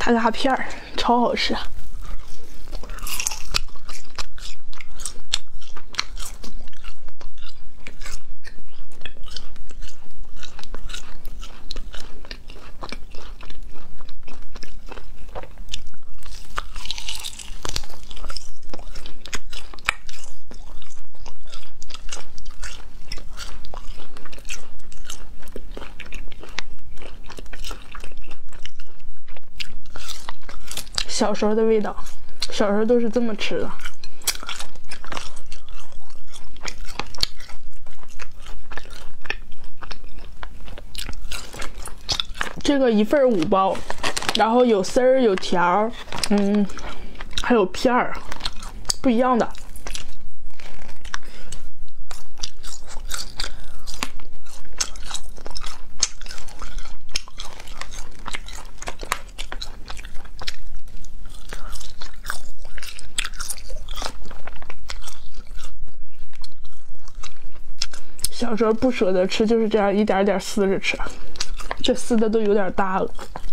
它拉片儿超好吃。小时候的味道，小时候都是这么吃的。这个1份5包，然后有丝儿有条儿，还有片儿，不一样的。小时候不舍得吃，就是这样一点点撕着吃，这撕的都有点大了。